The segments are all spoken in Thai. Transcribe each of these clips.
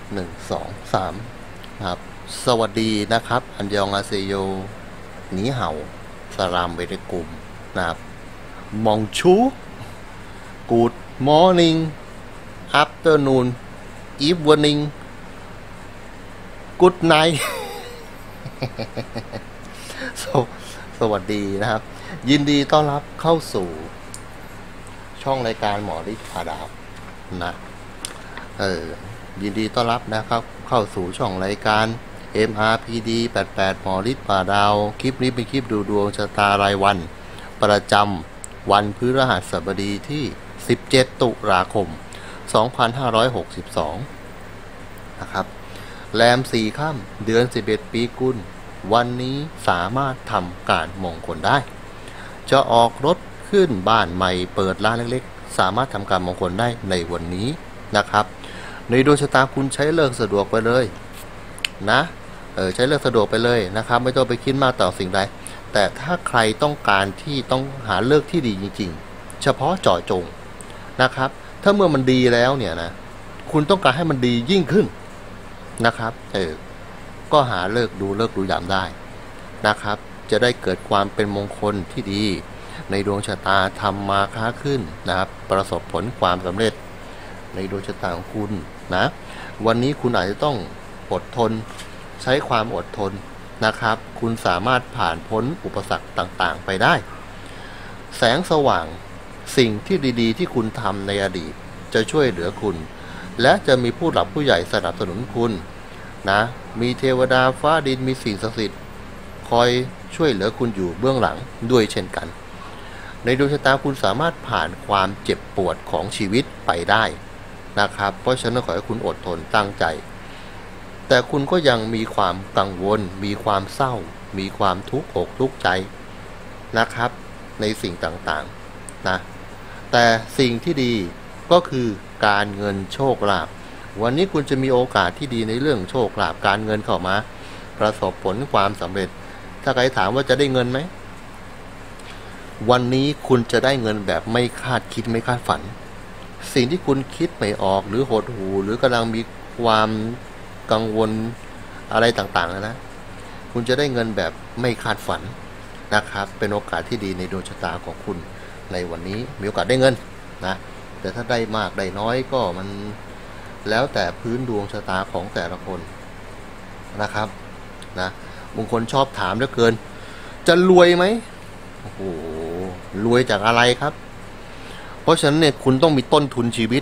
1 2 3ครับสวัสดีนะครับอันยองอาเซโยหนีเห่าสลามเวเดกุมนะครับมองชูกูดมอร์นิ่งอัฟเตอร์นูนอีฟวันนิ่งกูดไนท์สวัสดีนะครับยินดีต้อนรับเข้าสู่ช่องรายการหมอฤทธิ์ผาดาวนะยินดีต้อนรับนะครับเข้าสู่ช่องรายการ MRPD 88หมอฤทธิ์ผาดาวคลิปนี้เป็นคลิปดูดวงชะตารายวันประจำวันพฤหัสบดีที่17ตุลาคม2562นะครับแรม4 ค่ำเดือน11ปีกุลวันนี้สามารถทำการมงคลได้จะออกรถขึ้นบ้านใหม่เปิดร้านเล็กๆสามารถทำการมงคลได้ในวันนี้นะครับในดวงชะตาคุณใช้เลิกสะดวกไปเลยนะใช้เลิกสะดวกไปเลยนะครับไม่ต้องไปคิดมากต่อสิ่งใดแต่ถ้าใครต้องการที่ต้องหาเลิกที่ดีจริงๆเฉพาะเจาะจงนะครับถ้าเมื่อมันดีแล้วเนี่ยนะคุณต้องการให้มันดียิ่งขึ้นนะครับก็หาเลิกดูยามได้นะครับจะได้เกิดความเป็นมงคลที่ดีในดวงชะตาทำมาค้าขึ้นนะครับประสบผลความสำเร็จในดวงชะตาของคุณนะวันนี้คุณอาจจะต้องอดทนใช้ความอดทนนะครับคุณสามารถผ่านพ้นอุปสรรคต่างๆไปได้แสงสว่างสิ่งที่ดีๆที่คุณทำในอดีตจะช่วยเหลือคุณและจะมีผู้หลักผู้ใหญ่สนับสนุนคุณนะมีเทวดาฟ้าดินมีสิ่งศักดิ์สิทธิ์คอยช่วยเหลือคุณอยู่เบื้องหลังด้วยเช่นกันในดวงชะตาคุณสามารถผ่านความเจ็บปวดของชีวิตไปได้นะครับเพราะฉะนั้นขอให้คุณอดทนตั้งใจแต่คุณก็ยังมีความกังวลมีความเศร้ามีความทุกข์อกทุกข์ใจนะครับในสิ่งต่างๆนะแต่สิ่งที่ดีก็คือการเงินโชคลาภวันนี้คุณจะมีโอกาสที่ดีในเรื่องโชคลาภการเงินเข้ามาประสบผลความสำเร็จถ้าใครถามว่าจะได้เงินไหมวันนี้คุณจะได้เงินแบบไม่คาดคิดไม่คาดฝันสิ่งที่คุณคิดไม่ออกหรือหดหู่หรือกำลังมีความกังวลอะไรต่างๆนะคุณจะได้เงินแบบไม่คาดฝันนะครับเป็นโอกาสที่ดีในดวงชะตาของคุณในวันนี้มีโอกาสได้เงินนะแต่ถ้าได้มากได้น้อยก็มันแล้วแต่พื้นดวงชะตาของแต่ละคนนะครับนะบางคนชอบถามเหลือเกินจะรวยไหมโอ้โหรวยจากอะไรครับเพราะฉะนั้นเนี่ยคุณต้องมีต้นทุนชีวิต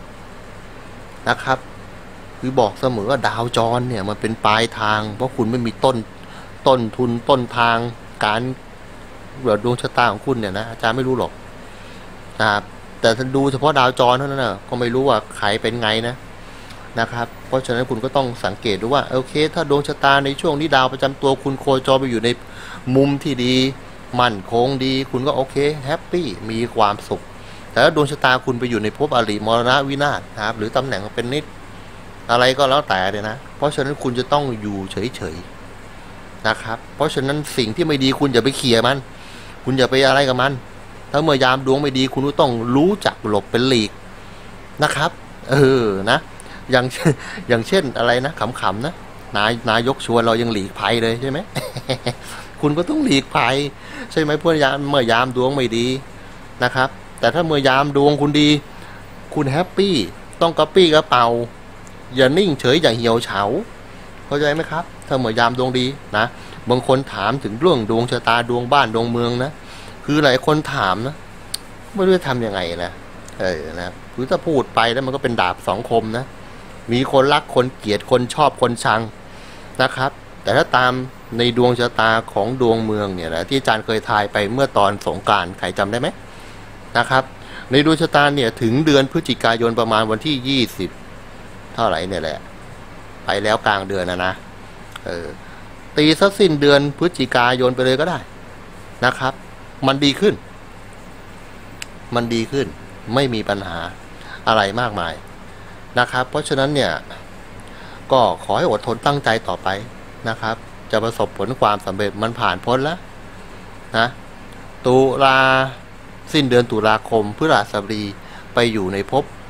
นะครับคือบอกเสมอว่าดาวจรเนี่ยมันเป็นปลายทางเพราะคุณไม่มีต้นทุนต้นทางการดวงชะตาของคุณเนี่ยนะอาจารย์ไม่รู้หรอกนะครับแต่ถ้าดูเฉพาะดาวจรเท่านั้นนะก็ไม่รู้ว่าใครเป็นไงนะครับเพราะฉะนั้นคุณก็ต้องสังเกตดูว่าโอเคถ้าดวงชะตาในช่วงนี้ดาวประจำตัวคุณโคจรไปอยู่ในมุมที่ดีมั่นคงดีคุณก็โอเคแฮปปี้มีความสุขแต่ถ้าดวงชะตาคุณไปอยู่ในภพอริมรณวินาศนะครับหรือตำแหน่งเป็นนิดอะไรก็แล้วแต่เลยนะเพราะฉะนั้นคุณจะต้องอยู่เฉยๆนะครับเพราะฉะนั้นสิ่งที่ไม่ดีคุณอย่าไปเขี่ยมันคุณอย่าไปอะไรกับมันถ้าเมื่อยามดวงไม่ดีคุณก็ต้องรู้จักหลบเป็นหลีกนะครับนะอย่างเช่นอะไรนะขำๆนะนายกชวนเรายังหลีกภัยเลยใช่ไหม คุณก็ต้องหลีกภัยใช่ไหมเมื่อยามดวงไม่ดีนะครับแต่ถ้าเมื่อยามดวงคุณดีคุณแฮปปี้ต้องกระปี้กระเป๋าอย่านิ่งเฉยอย่างเหี่ยวเฉาเข้าใจไหมครับถ้าเมื่อยามดวงดีนะบางคนถามถึงเรื่องดวงชะตาดวงบ้านดวงเมืองนะคือหลายคนถามนะไม่รู้จะทำยังไงนะนะคือถ้าพูดไปแล้วมันก็เป็นดาบสองคมนะมีคนรักคนเกลียดคนชอบคนชังนะครับแต่ถ้าตามในดวงชะตาของดวงเมืองเนี่ยนะที่อาจารย์เคยทายไปเมื่อตอนสงกรานต์ใครจำได้ไหมนะครับในดวงชะตาเนี่ยถึงเดือนพฤศจิกายนประมาณวันที่20เท่าไหร่เนี่ยแหละไปแล้วกลางเดือนนะตีซะสิ้นเดือนพฤศจิกายนไปเลยก็ได้นะครับมันดีขึ้นไม่มีปัญหาอะไรมากมายนะครับเพราะฉะนั้นเนี่ยก็ขอให้อดทนตั้งใจต่อไปนะครับจะประสบผลความสำเร็จมันผ่านพ้นแล้วนะตุลาสิ้นเดือนตุลาคมพฤหัสบดีไปอยู่ในภพ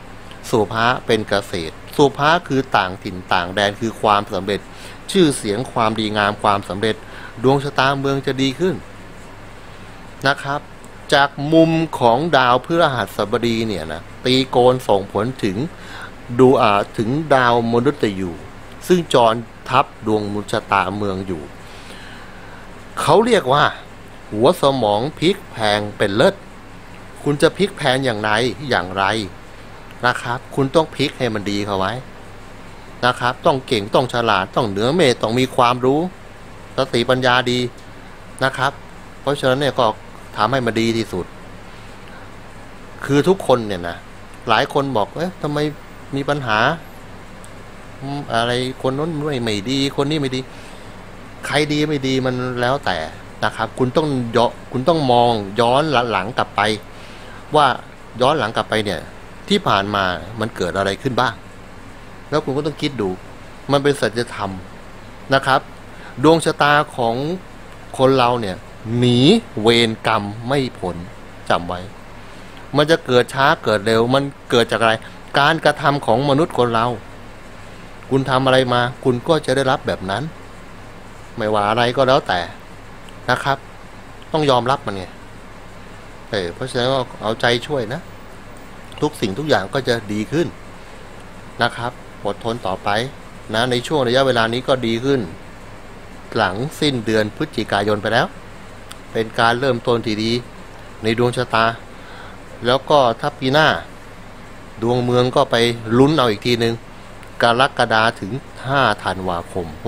สุภะเป็นเกษตรสุภะคือต่างถิ่นต่างแดนคือความสำเร็จชื่อเสียงความดีงามความสำเร็จดวงชะตาเมืองจะดีขึ้นนะครับจากมุมของดาวพฤหัสบดีเนี่ยนะตีโกนส่งผลถึงถึงดาวมนุษย์ยูซึ่งจรทับดวงชะตาเมืองอยู่เขาเรียกว่าหัวสมองพลิกแพลงเป็นเลิศคุณจะพลิกแพลงอย่างไรนะครับคุณต้องพลิกให้มันดีเข้าไว้นะครับต้องเก่งต้องฉลาดต้องเหนือเมตต้องมีความรู้สติปัญญาดีนะครับเพราะฉะนั้นเนี่ยก็ทำให้มันดีที่สุดคือทุกคนเนี่ยนะหลายคนบอกทำไมมีปัญหาอะไรคนนั้นไม่ดีคนนี้ไม่ดีใครดีไม่ดีมันแล้วแต่นะครับคุณต้องมองย้อนหลังกลับไปว่าย้อนหลังกลับไปเนี่ยที่ผ่านมามันเกิดอะไรขึ้นบ้างแล้วคุณก็ต้องคิดดูมันเป็นสัจธรรมนะครับดวงชะตาของคนเราเนี่ยหนีเวรกรรมไม่พ้นจำไว้มันจะเกิดช้าเกิดเร็วมันเกิดจากอะไรการกระทำของมนุษย์คนเราคุณทำอะไรมาคุณก็จะได้รับแบบนั้นไม่ว่าอะไรก็แล้วแต่นะครับต้องยอมรับมันไงเพราะฉะนั้นก็เอาใจช่วยนะทุกสิ่งทุกอย่างก็จะดีขึ้นนะครับอดทนต่อไปนะในช่วงระยะเวลานี้ก็ดีขึ้นหลังสิ้นเดือนพฤศจิกายนไปแล้วเป็นการเริ่มต้นที่ดีในดวงชะตาแล้วก็ถ้าปีหน้าดวงเมืองก็ไปลุ้นเอาอีกทีนึงกรกฎาคมถึง5 ธันวาคม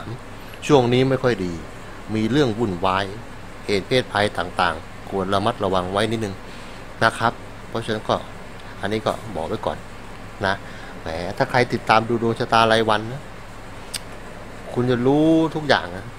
63ช่วงนี้ไม่ค่อยดีมีเรื่องวุ่นวายเหตุเพศภัยต่างๆควรระมัดระวังไว้นิดนึงนะครับเพราะฉะนั้นก็อันนี้ก็บอกไว้ก่อนนะแหมถ้าใครติดตามดูดวงชะตารายวันนะคุณจะรู้ทุกอย่างนะ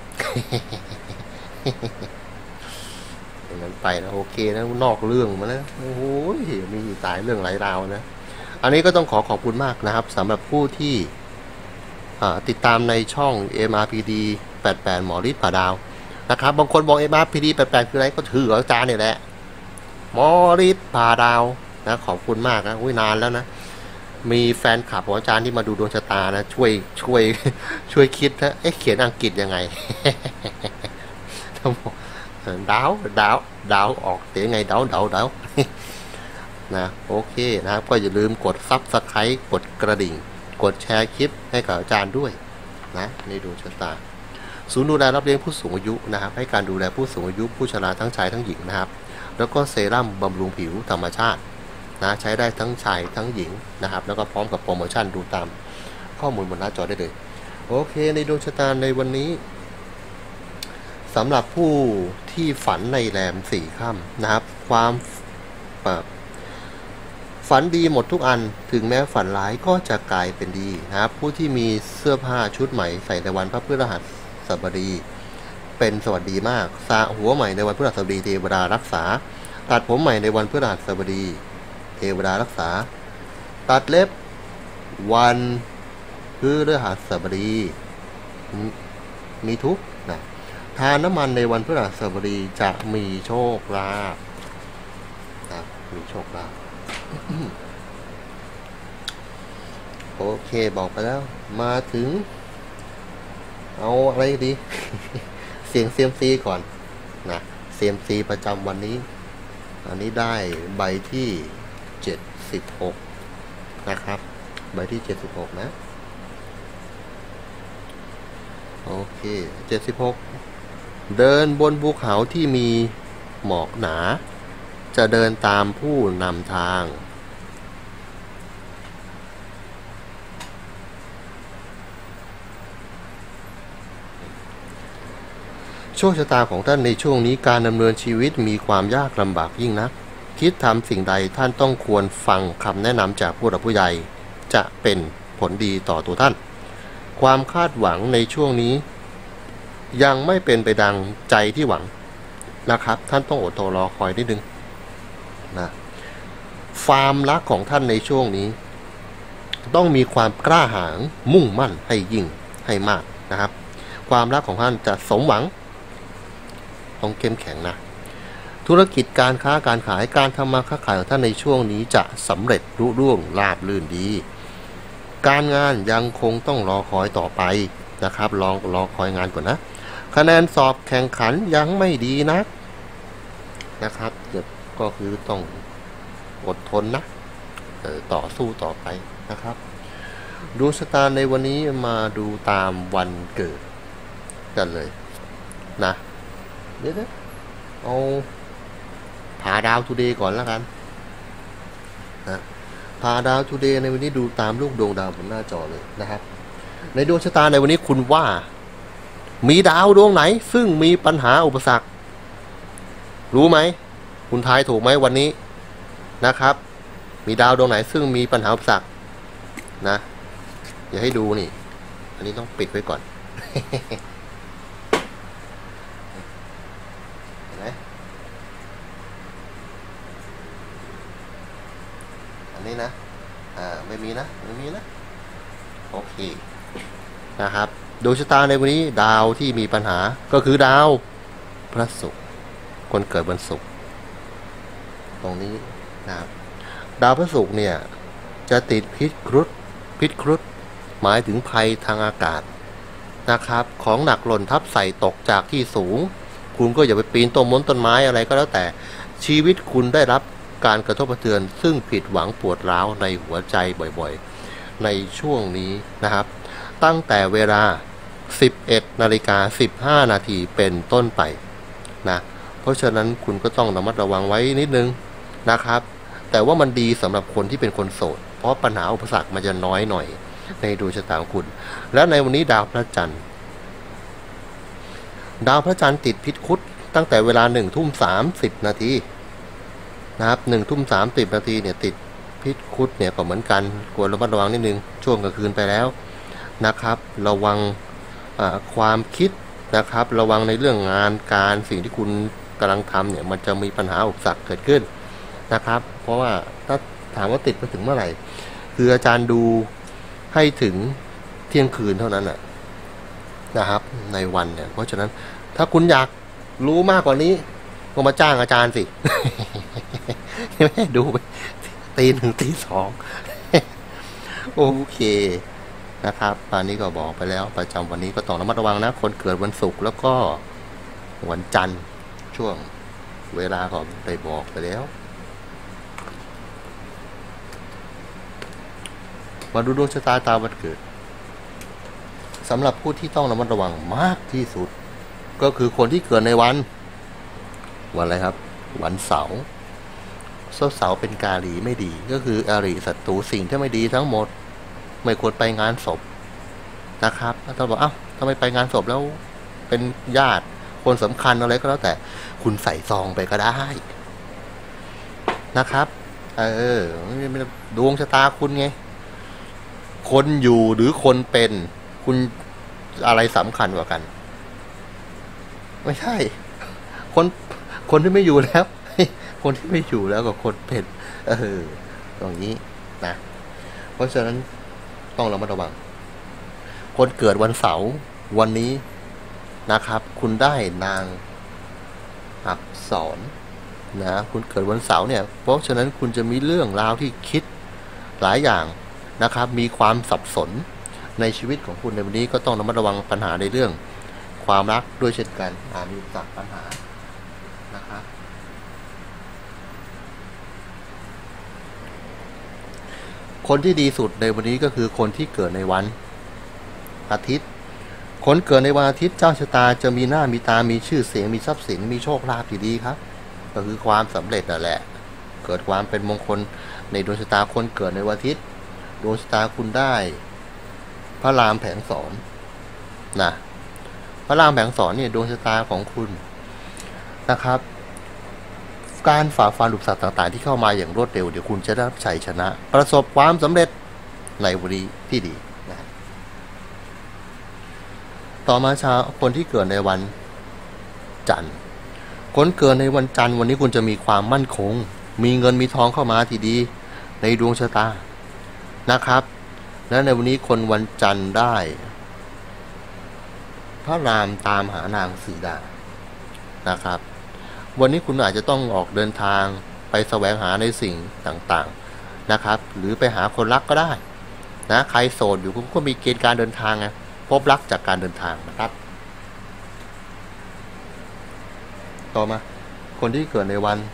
อย่างนั้นไปนะโอเคนะนอกเรื่องมานะโอ้โหมีตายเรื่องหลายราวนะอันนี้ก็ต้องขอบคุณมากนะครับสำหรับผู้ที่ติดตามในช่อง MRPD 88หมอฤทธิ์ ผ่าดาวนะครับบางคนบอก MRPD 88คืออะไรก็ถืออาจารย์เนี่ยแหละหมอฤทธิ์ ผ่าดาวนะขอบคุณมากนะนานแล้วนะมีแฟนคลับของอาจารย์ที่มาดูดวงชะตานะช่วยคิดนะเขียนอังกฤษยังไง ดาวออกเสียงไงดาวนะโอเคนะครับก็อย่าลืมกด Subscribe กดกระดิ่งกดแชร์คลิปให้กับอาจารย์ด้วยนะในดวงชะตาศูนย์ดูแลรับเลี้ยงผู้สูงอายุนะครับให้การดูแลผู้สูงอายุผู้ชราทั้งชายทั้งหญิงนะครับแล้วก็เซรั่มบำรุงผิวธรรมชาตินะใช้ได้ทั้งชายทั้งหญิงนะครับแล้วก็พร้อมกับโปรโมชั่นดูตามข้อมูลบนหน้าจอได้เลยโอเคในดวงชะตาในวันนี้สำหรับผู้ที่ฝันในแรม4 ค่ำนะครับความฝันดีหมดทุกอันถึงแม้ฝันร้ายก็จะกลายเป็นดีนะครับผู้ที่มีเสื้อผ้าชุดใหม่ใส่ในวันพระพฤหัสบดีเป็นสวัสดีมากสระหัวใหม่ในวันพฤหัสบดีเทวดารักษาตัดผมใหม่ในวันพฤหัสบดีเทวดารักษาตัดเล็บวันพฤหัสบดีมีทุกนะทานน้ำมันในวันพฤหัสบดีจะมีโชคลาภนะมีโชคลาภโอเคบอกไปแล้วมาถึงเอาอะไรดี เสียงเซียมซีก่อนนะเซียมซีประจำวันนี้อันนี้ได้ใบที่76นะครับใบที่76นะโอเค76เดินบนภูเขาที่มีหมอกหนาจะเดินตามผู้นำทางโชคชะตาของท่านในช่วงนี้การดำเนินชีวิตมีความยากลำบากยิ่งนักคิดทำสิ่งใดท่านต้องควรฟังคำแนะนำจากผู้หลักผู้ใหญ่จะเป็นผลดีต่อตัวท่านความคาดหวังในช่วงนี้ยังไม่เป็นไปดังใจที่หวังนะครับท่านต้องอดทนรอคอยนิดนึงนะความรักของท่านในช่วงนี้ต้องมีความกล้าหาญมุ่งมั่นให้ยิ่งให้มากนะครับความรักของท่านจะสมหวังต้องเข้มแข็งนะธุรกิจการค้าการขายการทำมาค้าขายของท่านในช่วงนี้จะสำเร็จรุ่ร่วงราบรื่นดีการงานยังคงต้องรอคอยต่อไปนะครับรอคอยงานก่อนนะคะแนนสอบแข่งขันยังไม่ดีนะครับก็คือต้องอดทนนะต่อสู้ต่อไปนะครับดวงชะตาในวันนี้มาดูตามวันเกิดกันเลยนะเดี๋ยวเอาพาดาวทูเดย์ก่อนแล้วกันนะพาดาวทูเดย์ในวันนี้ดูตามลูกดวงดาวบนหน้าจอเลยนะครับในดวงชะตาในวันนี้คุณว่ามีดาวดวงไหนซึ่งมีปัญหาอุปสรรครู้ไหมคุณทายถูกไหมวันนี้นะครับมีดาวดวงไหนซึ่งมีปัญหาอุปสรรคนะอย่าให้ดูนี่อันนี้ต้องปิดไว้ก่อนเห็นไหมอันนี้นะไม่มีนะโอเคนะครับดวงชะตาในวันนี้ดาวที่มีปัญหาก็คือดาวพระศุกร์คนเกิดวันศุกร์ตรงนี้นะครับดาวพระศุกร์เนี่ยจะติดพิษครุฑหมายถึงภัยทางอากาศนะครับของหนักหล่นทับใส่ตกจากที่สูงคุณก็อย่าไปปีนต้นไม้อะไรก็แล้วแต่ชีวิตคุณได้รับการกระทบกระเทือนซึ่งผิดหวังปวดร้าวในหัวใจบ่อยๆในช่วงนี้นะครับตั้งแต่เวลา 11:15 นาทีเป็นต้นไปนะเพราะฉะนั้นคุณก็ต้องระมัดระวังไว้นิดนึงนะครับแต่ว่ามันดีสำหรับคนที่เป็นคนโสดเพราะปัญหาอุปสรรคมันจะน้อยหน่อยในดวงชะตาของคุณและในวันนี้ดาวพระจันทร์ติดพิษครุฑตั้งแต่เวลา 1:30 นาทีนะครับ 1:30 นาทีเนี่ยติดพิษครุฑเนี่ยก็เหมือนกันควรระมัดระวังนิดนึงช่วงกลางคืนไปแล้วนะครับระวังความคิดนะครับระวังในเรื่องงานการสิ่งที่คุณกำลังทำเนี่ยมันจะมีปัญหาอุปสรรคเกิดขึ้นนะครับเพราะว่าถ้าถามว่าติดไปถึงเมื่อไหร่คืออาจารย์ดูให้ถึงเที่ยงคืนเท่านั้นนะครับในวันเนี่ยเพราะฉะนั้นถ้าคุณอยากรู้มากกว่านี้ก็มาจ้างอาจารย์สิไม่ดูไปตี 1 ตี 2โอเคนะครับตอนนี้ก็บอกไปแล้วประจำวันนี้ก็ต้องระมัดระวังนะคนเกิดวันศุกร์แล้วก็วันจันทร์ช่วงเวลาก็ได้บอกไปแล้วมาดูดวงชะตาตามวันเกิดสำหรับผู้ที่ต้องระมัดระวังมากที่สุดก็คือคนที่เกิดในวันอะไรครับวันเสาร์เสาร์เป็นกาลีไม่ดีก็คืออริศัตรูสิ่งที่ไม่ดีทั้งหมดไม่ควรไปงานศพนะครับถ้าบอกเอ้าทำไมไปงานศพแล้วเป็นญาติคนสำคัญอะไรก็แล้วแต่คุณใส่ซองไปก็ได้นะครับดวงชะตาคุณไงคนอยู่หรือคนเป็นคุณอะไรสำคัญกว่ากันไม่ใช่คนที่ไม่อยู่แล้วคนที่ไม่อยู่แล้วกับคนเป็นตรงนี้นะเพราะฉะนั้นต้องระมัดระวังคนเกิดวันเสาร์วันนี้นะครับคุณได้นางอักษรนะคุณเกิดวันเสาร์เนี่ยเพราะฉะนั้นคุณจะมีเรื่องราวที่คิดหลายอย่างนะครับมีความสับสนในชีวิตของคุณในวันนี้ก็ต้องระมัดระวังปัญหาในเรื่องความรักด้วยเช่นกันมีจากปัญหานะครับคนที่ดีสุดในวันนี้ก็คือคนที่เกิดในวันอาทิตย์คนเกิดในวันอาทิตย์เจ้าชะตาจะมีหน้ามีตามีชื่อเสียงมีทรัพย์สินมีโชคลาภที่ดีครับก็คือความสำเร็จนั่นแหละเกิดความเป็นมงคลในดวงชะตาคนเกิดในวันอาทิตย์ดวงชะตาคุณได้พระรามแผงสอนนะพระรามแผงสอนเนี่ยดวงชะตาของคุณนะครับการฝ่าฟันอุปสรรคต่างๆที่เข้ามาอย่างรวดเร็วเดี๋ยวคุณจะได้รับชัยชนะประสบความสำเร็จในวันนี้ที่ดีนะต่อมาคนที่เกิดในวันจันทร์คนเกิดในวันจันทร์วันนี้คุณจะมีความมั่นคงมีเงินมีทองเข้ามาที่ดีในดวงชะตานะครับและในวันนี้คนวันจันทร์ได้พระรามตามหานางสีดานะครับวันนี้คุณอาจจะต้องออกเดินทางไปแสวงหาในสิ่งต่างๆนะครับหรือไปหาคนรักก็ได้นะใครโสดอยู่คุณก็มีเกณฑ์การเดินทางไงพบรักจากการเดินทางนะครับต่อมาคนที่เกิดในวัน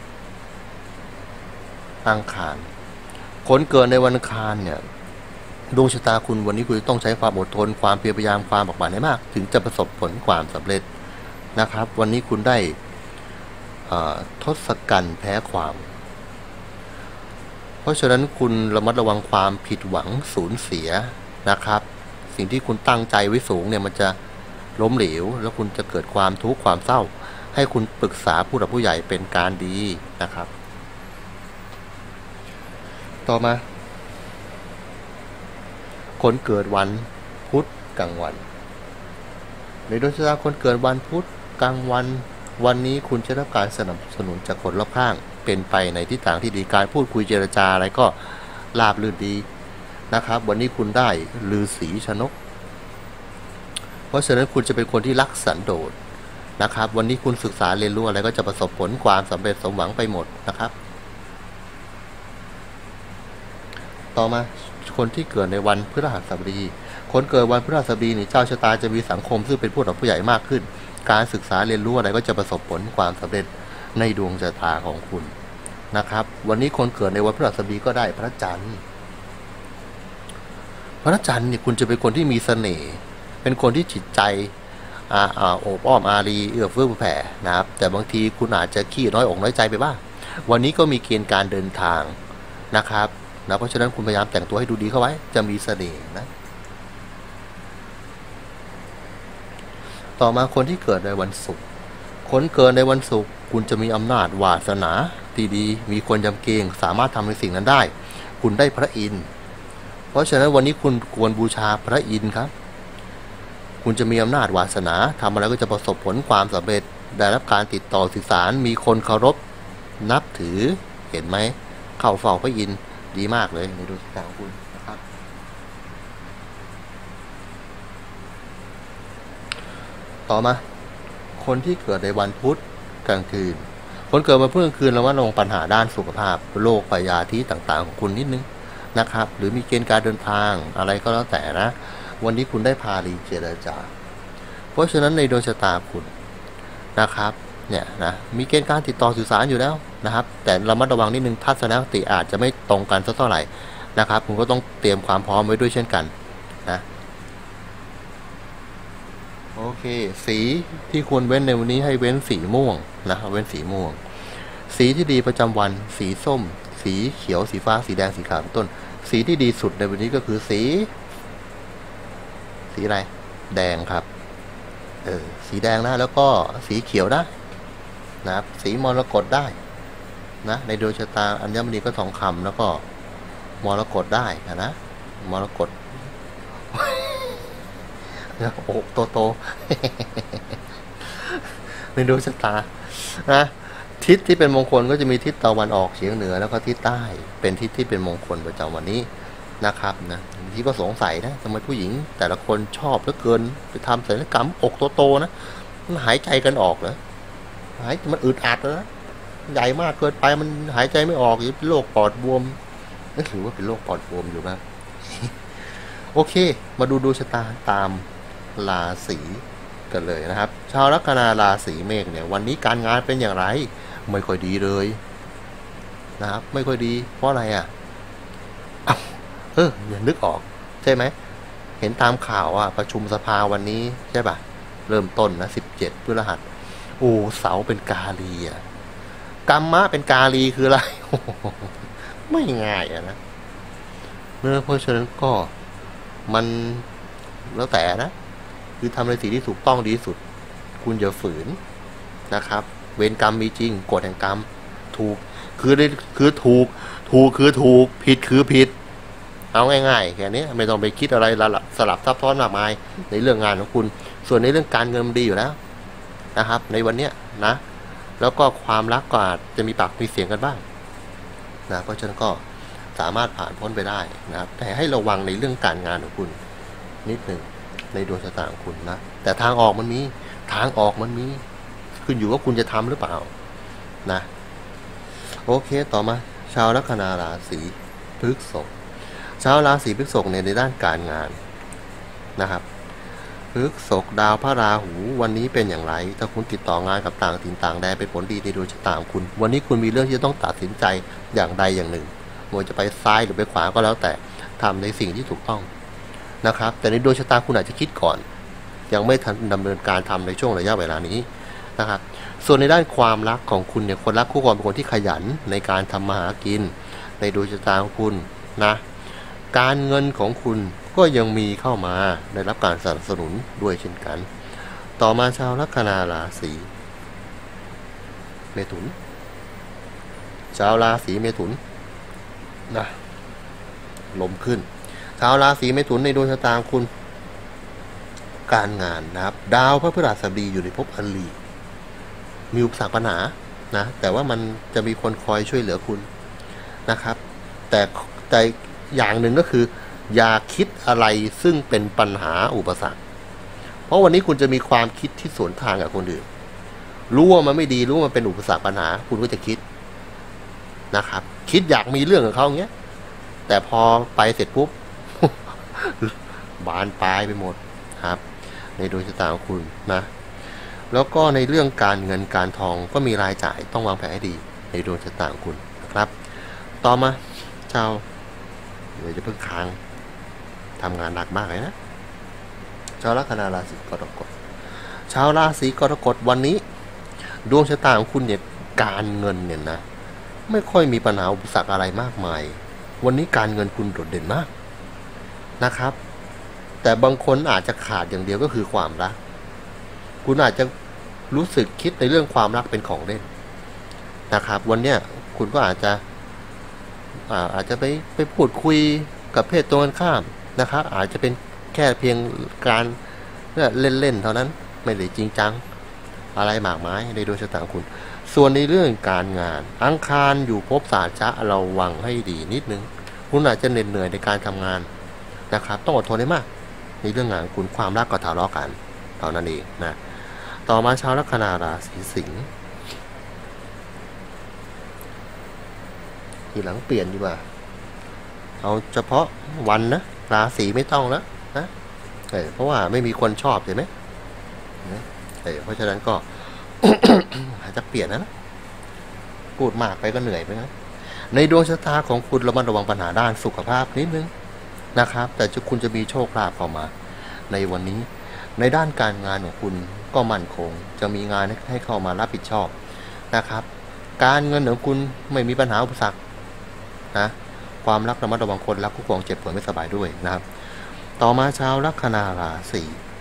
อังคารคนเกิดในวันอังคารเนี่ยดวงชะตาคุณวันนี้คุณจะต้องใช้ความอดทนความเพียรพยายามความบากบั่นให้มากถึงจะประสบผลความสำเร็จนะครับวันนี้คุณได้ทศกัณฐ์แพ้ความเพราะฉะนั้นคุณระมัดระวังความผิดหวังสูญเสียนะครับสิ่งที่คุณตั้งใจไว้สูงเนี่ยมันจะล้มเหลวแล้วคุณจะเกิดความทุกข์ความเศร้าให้คุณปรึกษาผู้หลักผู้ใหญ่เป็นการดีนะครับต่อมาคนเกิดวันพุธกลางวันในดวงชะตาคนเกิดวันพุธกลางวันวันนี้คุณจะได้รับการสนับสนุนจากคนรอบข้างเป็นไปในทิศทางที่ดีการพูดคุยเจรจาอะไรก็ราบรื่นดีนะครับวันนี้คุณได้ฤาษีชนกเพราะฉะนั้นคุณจะเป็นคนที่รักสันโดษนะครับวันนี้คุณศึกษาเรียนรู้อะไรก็จะประสบผลความสำเร็จสมหวังไปหมดนะครับต่อมาคนที่เกิดในวันพฤหัสบดีคนเกิดวันพฤหัสบดีนี่เจ้าชะตาจะมีสังคมซึ่งเป็นผู้หลักผู้ใหญ่มากขึ้นการศึกษาเรียนรู้อะไรก็จะประสบผลความสำเร็จในดวงชะตาของคุณนะครับวันนี้คนเกิดในวันพฤหัสบดีก็ได้พระจันทร์เนี่ยคุณจะเป็นคนที่มีเสน่ห์เป็นคนที่จิตใจโอบอ้อมอารีเอื้อเฟื้อเผื่อแผ่นะครับแต่บางทีคุณอาจจะขี้น้อยอกน้อยใจไปบ้างวันนี้ก็มีเกณฑ์การเดินทางนะครับนะเพราะฉะนั้นคุณพยายามแต่งตัวให้ดูดีเข้าไว้จะมีเสน่ห์นะต่อมาคนที่เกิดในวันศุกร์คนเกิดในวันศุกร์คุณจะมีอำนาจวาสนาที่ดีมีคนยำเกรงสามารถทำในสิ่งนั้นได้คุณได้พระอินทร์เพราะฉะนั้นวันนี้คุณควรบูชาพระอินทร์ครับคุณจะมีอำนาจวาสนาทำอะไรก็จะประสบผลความสำเร็จได้รับการติดต่อสื่อสารมีคนเคารพนับถือเห็นไหมเข้าเฝ้าพระอินทร์ดีมากเลยในดวงชะตาของคุณนะครับต่อมาคนที่เกิดในวันพุธกลางคืนคนเกิดวันพุธกลางคืนระมัดระวังปัญหาด้านสุขภาพโรคพยาธิต่างๆของคุณนิดนึงนะครับหรือมีเกณฑ์การเดินทางอะไรก็แล้วแต่นะวันนี้คุณได้พาลีเจรจาเพราะฉะนั้นในดวงชะตาคุณนะครับเนี่ยนะมีเกณฑ์การติดต่อสื่อสารอยู่แล้วนะครับแต่ระมัดระวังนิดนึงทัศนคติอาจจะไม่ตรงกันสักเท่าไหร่นะครับคุณก็ต้องเตรียมความพร้อมไว้ด้วยเช่นกันนะโอเคสีที่ควรเว้นในวันนี้ให้เว้นสีม่วงนะครับเว้นสีม่วงสีที่ดีประจำวันสีส้มสีเขียวสีฟ้าสีแดงสีขาวเป็นต้นสีที่ดีสุดในวันนี้ก็คือสีอะไรแดงครับสีแดงนะแล้วก็สีเขียวได้นะครับสีมรกตได้นะในดวงชะตาอัญมณีก็ทองคำแล้วก็มรกตได้นะมรกตโอ้โตในดวงชะตานะทิศที่เป็นมงคลก็จะมีทิศตะวันออกเฉียงเหนือแล้วก็ทิศใต้เป็นทิศที่เป็นมงคลประจำวันนี้นะครับนะบางทีก็สงสัยนะทำไมผู้หญิงแต่ละคนชอบเหลือเกินไปทำศัลยกรรมอกโตๆนะมันหายใจกันออกเหรอมันอึดอัดนะใหญ่มากเกินไปมันหายใจไม่ออกเป็นโรคปอดบวมนั่นถือว่าเป็นโรคปอดบวมอยู่นะ โอเคมาดูดวงชะตาตามราศีกันเลยนะครับชาวลัคนาราศีเมษเนี่ยวันนี้การงานเป็นอย่างไรไม่ค่อยดีเลยนะครับไม่ค่อยดีเพราะอะไรอ่ะอย่านึกออกใช่ไหมเห็นตามข่าวประชุมสภาวันนี้ใช่ป่ะเริ่มต้นนะ17พฤหัสโอ้เสาเป็นกาลีกัมมะเป็นกาลีคืออะไร ไม่ง่ายนะเพราะฉะนั้นก็มันแล้วแต่นะคือทำในสิ่งที่ถูกต้องดีที่สุดคุณอย่าฝืนนะครับเวรกรรมมีจริงกฎแห่งกรรมถูกคือถูกคือถูกผิดคือผิดเอาง่ายๆแค่นี้ไม่ต้องไปคิดอะไรสลับซับซ้อนมากมายในเรื่องงานของคุณส่วนในเรื่องการเงินมันดีอยู่แล้วนะครับในวันนี้นะแล้วก็ความรักก็อาจจะมีปากมีเสียงกันบ้างนะเพราะฉะนั้นก็สามารถผ่านพ้นไปได้นะครับแต่ให้ระวังในเรื่องการงานของคุณนิดหนึ่งในดวงชะตาของคุณนะแต่ทางออกมันมีขึ้นอยู่ว่าคุณจะทำหรือเปล่านะโอเคต่อมาชาวลัคนาราศีพฤษภชาวราศีพฤษภเนี่ยในด้านการงานนะครับพฤษภดาวพระราหูวันนี้เป็นอย่างไรถ้าคุณติดต่องานกับต่างถิ่นต่างแดนเป็นผลดีในดวงชะตาของคุณวันนี้คุณมีเรื่องที่จะต้องตัดสินใจอย่างใดอย่างหนึ่งไม่ว่าจะไปซ้ายหรือไปขวาก็แล้วแต่ทำในสิ่งที่ถูกต้องนะครับแต่ในดวงชะตาคุณอาจจะคิดก่อนยังไม่ทันดำเนินการทำในช่วงระยะเวลานี้นะครับส่วนในด้านความรักของคุณเนี่ยคนรักคู่ครองเป็นคนที่ขยันในการทำมาหากินในดวงชะตาของคุณนะการเงินของคุณก็ยังมีเข้ามาได้รับการสนับสนุนด้วยเช่นกันต่อมาชาวลัคนาราศีเมถุนชาวราศีเมถุนนะลมขึ้นชาวราศีเมถุนในดวงชะตาคุณการงานนะครับดาวพระพฤหัสบดีอยู่ในภพอัลลีมีอุปสรรคปัญหานะแต่ว่ามันจะมีคนคอยช่วยเหลือคุณนะครับแต่อย่างหนึ่งก็คืออย่าคิดอะไรซึ่งเป็นปัญหาอุปสรรคเพราะวันนี้คุณจะมีความคิดที่สวนทางกับคนอื่นรู้ว่ามันไม่ดีรู้ว่ามันเป็นอุปสรรคปัญหาคุณก็จะคิดนะครับคิดอยากมีเรื่องกับเขาอย่างเงี้ยแต่พอไปเสร็จปุ๊บ บานปลายไปหมดครับในดวงชะตาของคุณนะแล้วก็ในเรื่องการเงินการทองก็มีรายจ่ายต้องวางแผนให้ดีในดวงชะตาของคุณนะครับต่อมาชาวเดี๋ยวจะเพิ่งค้างทำงานหนักมากเลยนะชาวลัคนาราศีกรกฎชาวราศีกรกฎวันนี้ดวงชะตาของคุณเนี่ยการเงินเนี่ยนะไม่ค่อยมีปัญหาอุปสรรคอะไรมากมายวันนี้การเงินคุณโดดเด่นมากนะครับแต่บางคนอาจจะขาดอย่างเดียวก็คือความรักคุณอาจจะรู้สึกคิดในเรื่องความรักเป็นของเล่นนะครับวันเนี้ยคุณก็อาจจะไปพูดคุยกับเพศตรงกันข้ามนะครับอาจจะเป็นแค่เพียงการเล่นๆเท่านั้นไม่ได้จริงจังอะไรมากมายในดวงชะตาของคุณส่วนในเรื่องการงานอังคารอยู่ภพศาสตร์จะระวังให้ดีนิดนึงคุณอาจจะเหนื่อยในการทำงานนะครับต้องอดทนให้มากในเรื่องงานคุณความรักก็ทะเลาะกันเท่านั้นเองนะต่อมาชาวลัคนาราศีสิงห์ทีหลังเปลี่ยนดีกว่าเอาเฉพาะวันนะราศีไม่ต้องแล้วนะเพราะว่าไม่มีคนชอบใช่ไหมเพราะฉะนั้นก็ อาจจะเปลี่ยนนะพูดมากไปก็เหนื่อยไปนะในดวงชะตาของคุณระมัดระวังปัญหาด้านสุขภาพนิดนึงนะครับแต่คุณจะมีโชคลาภเข้ามาในวันนี้ในด้านการงานของคุณก็มั่นคงจะมีงานให้เข้ามารับผิดชอบนะครับการเงินของคุณไม่มีปัญหาอุปสรรคนะความรักระมัดระวังคนรักคู่ครองเจ็บป่วยไม่สบายด้วยนะครับต่อมาชาวลัคนาราศี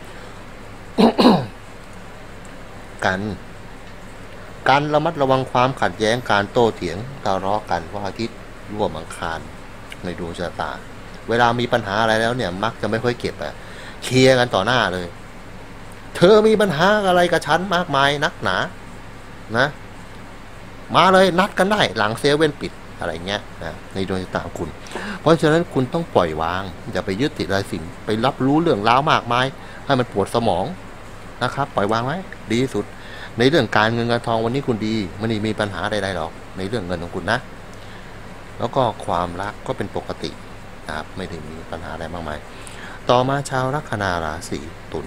การระมัดระวังความขัดแย้งการโต้เถียงทะเลาะกันเพราะอาทิตย์ร่วมอังคารในดวงชะตาเวลามีปัญหาอะไรแล้วเนี่ยมักจะไม่ค่อยเก็บเคลียร์กันต่อหน้าเลยเธอมีปัญหาอะไรกับฉันมากมายนักหนานะมาเลยนัดกันได้หลังเซเว่นปิดอะไรเงี้ยนะในดวงชะตาของคุณเพราะฉะนั้นคุณต้องปล่อยวางอย่าไปยึดติดอะไรสิ่งไปรับรู้เรื่องราวมากมายให้มันปวดสมองนะครับปล่อยวางไว้ดีที่สุดในเรื่องการเงินการทองวันนี้คุณดีไม่ได้มีปัญหาใดๆหรอกในเรื่องเงินของคุณนะแล้วก็ความรักก็เป็นปกตินะครับไม่ได้มีปัญหาอะไรมากมายต่อมาชาวลัคนาราศีตุล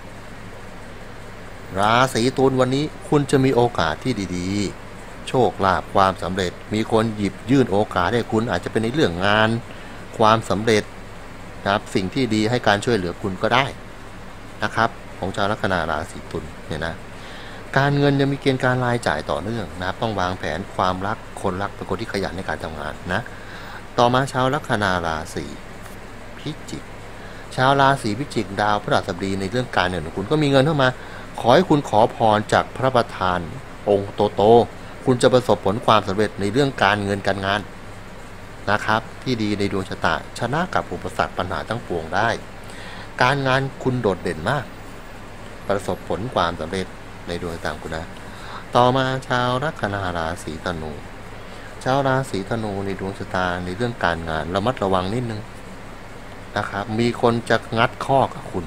ราศีตุลวันนี้คุณจะมีโอกาสที่ดีๆโชคลาภความสำเร็จมีคนหยิบยื่นโอกาสให้คุณอาจจะเป็นในเรื่องงานความสำเร็จนะครับสิ่งที่ดีให้การช่วยเหลือคุณก็ได้นะครับของชาวลัคนาราศีตุลเนี่ยนะการเงินยังมีเกณฑ์การรายจ่ายต่อเนื่องนะต้องวางแผนความรักคนรักเป็นคนที่ขยันในการทำงานนะต่อมาชาวลัคนาราศีพิจิกชาวราศีพิจิกดาวพฤหัสบดีในเรื่องการเงินของคุณก็มีเงินเข้ามาขอให้คุณขอพรจากพระประธานองค์โตๆคุณจะประสบผลความสำเร็จในเรื่องการเงินการงานนะครับที่ดีในดวงชะตาชนะกับอุปสรรคปัญหาทั้งปวงได้การงานคุณโดดเด่นมากประสบผลความสำเร็จในดวงชะตาคุณนะต่อมาชาวลัคนาราศีธนูชาวราศีธนูในดวงชะตาในเรื่องการงานระมัดระวังนิดนึงนะครับมีคนจะงัดข้อกับคุณ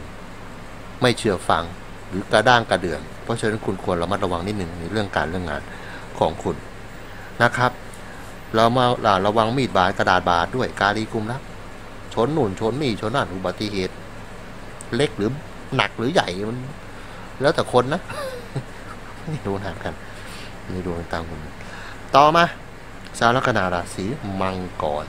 ไม่เชื่อฟังหรือกระด้างกระเดื่องเพราะฉะนั้นคุณควรระมัดระวังนิดนึงในเรื่องการเรื่องงานของคุณนะครับเรามาระวังมีดบาดกระดาษบาดด้วยกาลีกุมรับชนหนุนชนนี่ชนนั่นอุบัติเหตุเล็กหรือหนักหรือใหญ่มันแล้วแต่คนนะไม่รู้หนักกันไม่รู้ตามคุณต่อมาชาวลัคนาราศีมังกร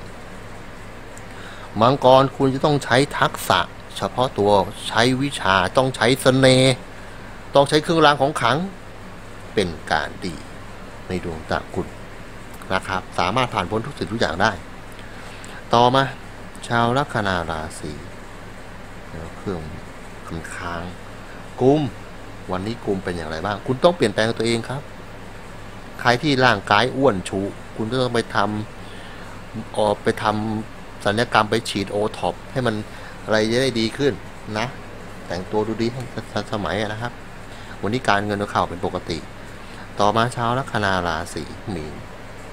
คุณจะต้องใช้ทักษะเฉพาะตัวใช้วิชาต้องใช้เสน่ห์ต้องใช้เครื่องรางของขลังเป็นการดีในดวงตาคุณนะครับสามารถผ่านพ้นทุกสิ่งทุกอย่างได้ต่อมาชาวลัคนาราศีเครื่องค้างกุมวันนี้กุมเป็นอย่างไรบ้างคุณต้องเปลี่ยนแปลงตัวเองครับใครที่ร่างกายอ้วนชูคุณก็ต้องไปทำศัลยกรรมไปฉีดโอท็อปให้มันอะไรจะได้ดีขึ้นนะแต่งตัวดูดีให้ทันสมัยนะครับวันนี้การเงินเข้าเป็นปกติต่อมาชาวลัคนาราศีมีน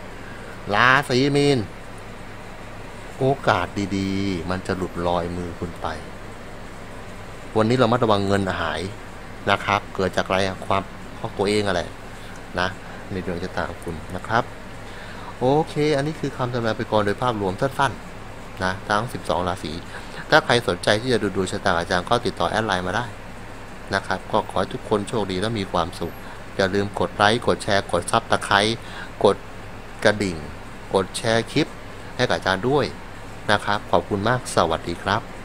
โอกาสดีๆมันจะหลุดลอยมือคุณไปวันนี้เรามาระวังเงินหายนะครับเกิดจากอะไรความของตัวเองอะไรนะในดวงชะตาของคุณนะครับโอเคอันนี้คือคำทำนายไปก่อนโดยภาพรวมสั้นๆนะทั้ง12ราศีถ้าใครสนใจที่จะดูชะตาอาจารย์ก็ติดต่อแอดไลน์มาได้นะครับก็ขอให้ทุกคนโชคดีและมีความสุขอย่าลืมกดไลค์กดแชร์กดซับสไครบ์กดกระดิ่งกดแชร์คลิปให้กับอาจารย์ด้วยนะครับขอบคุณมากสวัสดีครับ